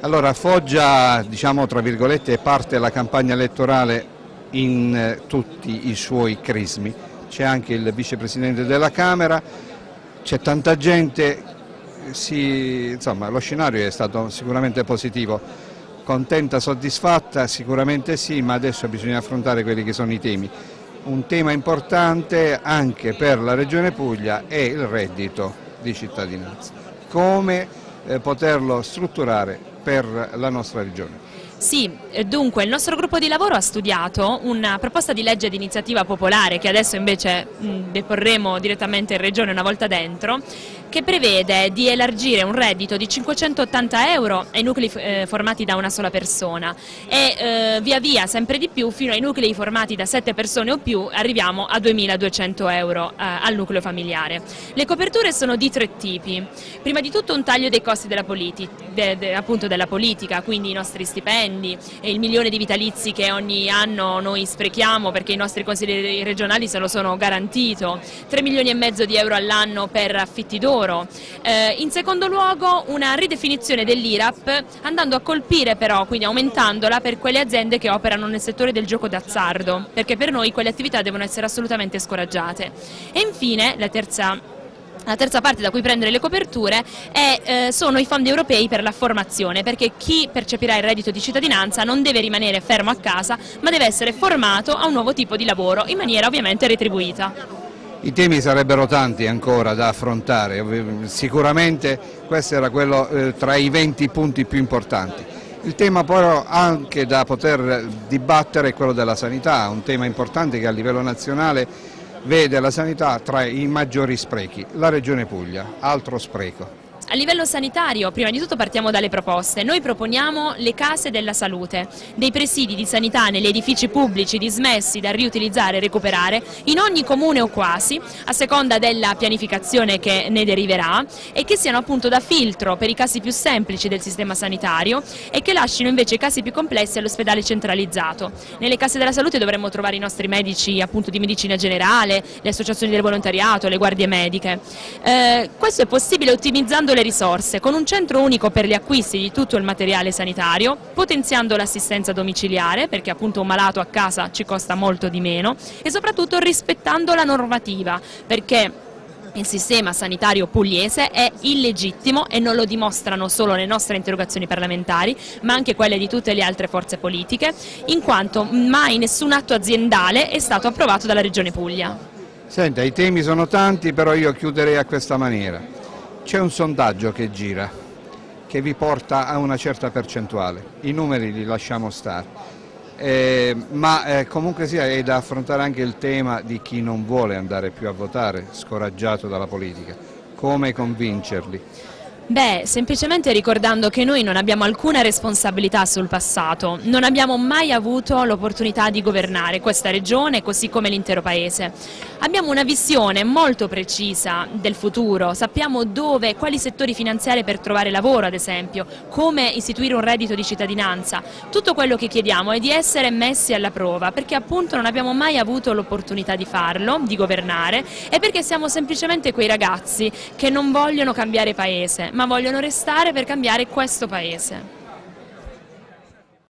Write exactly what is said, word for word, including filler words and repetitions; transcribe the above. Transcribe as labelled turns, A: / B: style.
A: Allora, Foggia, diciamo tra virgolette, parte la campagna elettorale in eh, tutti i suoi crismi. C'è anche il vicepresidente della Camera, c'è tanta gente, si, insomma lo scenario è stato sicuramente positivo. Contenta, soddisfatta? Sicuramente sì, ma adesso bisogna affrontare quelli che sono i temi. Un tema importante anche per la Regione Puglia è il reddito di cittadinanza. Come eh, poterlo strutturare per la nostra regione.
B: Sì, dunque il nostro gruppo di lavoro ha studiato una proposta di legge di iniziativa popolare che adesso invece mh, deporremo direttamente in regione una volta dentro, che prevede di elargire un reddito di cinquecentottanta euro ai nuclei eh, formati da una sola persona e eh, via via sempre di più fino ai nuclei formati da sette persone o più arriviamo a duemiladuecento euro eh, al nucleo familiare. Le coperture sono di tre tipi. Prima di tutto un taglio dei costi della, politi de, de, appunto della politica, quindi i nostri stipendi e il milione di vitalizi che ogni anno noi sprechiamo perché i nostri consiglieri regionali se lo sono garantito, tre milioni e mezzo di euro all'anno per affitti d'oro. Eh, in secondo luogo una ridefinizione dell'I R A P andando a colpire però, quindi aumentandola per quelle aziende che operano nel settore del gioco d'azzardo, perché per noi quelle attività devono essere assolutamente scoraggiate. E infine la terza La terza parte da cui prendere le coperture è, eh, sono i fondi europei per la formazione, perché chi percepirà il reddito di cittadinanza non deve rimanere fermo a casa, ma deve essere formato a un nuovo tipo di lavoro, in maniera ovviamente retribuita.
A: I temi sarebbero tanti ancora da affrontare, sicuramente questo era quello eh, tra i venti punti più importanti. Il tema però anche da poter dibattere è quello della sanità, un tema importante che a livello nazionale vede la sanità tra i maggiori sprechi. La Regione Puglia, altro spreco.
B: A livello sanitario, prima di tutto partiamo dalle proposte. Noi proponiamo le case della salute, dei presidi di sanità negli edifici pubblici dismessi da riutilizzare e recuperare in ogni comune o quasi, a seconda della pianificazione che ne deriverà, e che siano appunto da filtro per i casi più semplici del sistema sanitario e che lasciano invece i casi più complessi all'ospedale centralizzato. Nelle case della salute dovremmo trovare i nostri medici appunto di medicina generale, le associazioni del volontariato, le guardie mediche. Eh, questo è possibile ottimizzando le risorse, con un centro unico per gli acquisti di tutto il materiale sanitario, potenziando l'assistenza domiciliare, perché appunto un malato a casa ci costa molto di meno, e soprattutto rispettando la normativa, perché il sistema sanitario pugliese è illegittimo e non lo dimostrano solo le nostre interrogazioni parlamentari, ma anche quelle di tutte le altre forze politiche, in quanto mai nessun atto aziendale è stato approvato dalla Regione Puglia.
A: Senta, i temi sono tanti, però io chiuderei a questa maniera. C'è un sondaggio che gira, che vi porta a una certa percentuale, i numeri li lasciamo stare, eh, ma eh, comunque sia è da affrontare anche il tema di chi non vuole andare più a votare, scoraggiato dalla politica, come convincerli?
B: Beh, semplicemente ricordando che noi non abbiamo alcuna responsabilità sul passato, non abbiamo mai avuto l'opportunità di governare questa regione così come l'intero paese. Abbiamo una visione molto precisa del futuro, sappiamo dove, quali settori finanziari per trovare lavoro ad esempio, come istituire un reddito di cittadinanza. Tutto quello che chiediamo è di essere messi alla prova perché appunto non abbiamo mai avuto l'opportunità di farlo, di governare, e perché siamo semplicemente quei ragazzi che non vogliono cambiare paese, ma vogliono restare per cambiare questo paese.